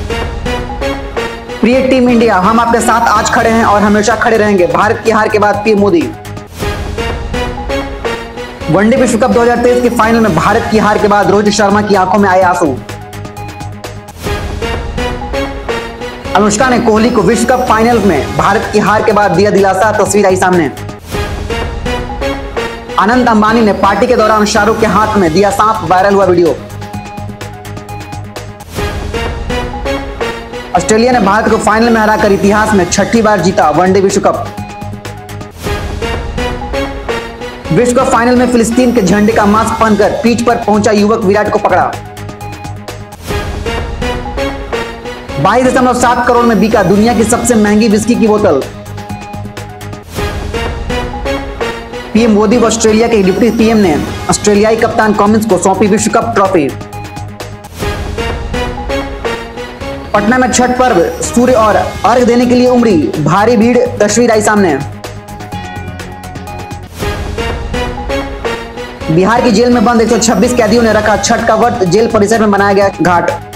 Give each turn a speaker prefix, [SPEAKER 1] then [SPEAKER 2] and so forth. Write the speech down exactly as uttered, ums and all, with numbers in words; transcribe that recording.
[SPEAKER 1] प्रिय team India, हम आपके साथ आज खड़े हैं और हमेशा खड़े रहेंगे। भारत की हार के बाद पीएम मोदी। वनडे विश्व कप दो हज़ार तेईस के फाइनल में भारत की हार के बाद रोहित शर्मा की आंखों में आए आंसू। अनुष्का ने कोहली को विश्व कप फाइनल में भारत की हार के बाद दिया दिलासा, तस्वीर आई सामने। अनंत अंबानी ने पार्टी के दौरान शाहरुख के हाथ में दिया सांप, वायरल हुआ वीडियो। ऑस्ट्रेलिया ने भारत को फाइनल में हराकर इतिहास में छठी बार जीता वनडे विश्व कप। विश्व कप फाइनल में फिलिस्तीन के झंडे का मास्क पहनकर पिच पर पहुंचा युवक विराट को पकड़ा। बाईस दशमलव सात करोड़ में बिका दुनिया की सबसे महंगी विस्की की बोतल। पीएम मोदी व ऑस्ट्रेलिया के डिप्टी पीएम ने ऑस्ट्रेलियाई कप्तान कमिंस को सौंपी विश्व कप ट्रॉफी। पटना में छठ पर्व, सूर्य और अर्घ देने के लिए उमड़ी भारी भीड़, तस्वीर आई सामने। बिहार की जेल में बंद एक सौ छब्बीस कैदियों ने रखा छठ का व्रत, जेल परिसर में बनाया गया घाट।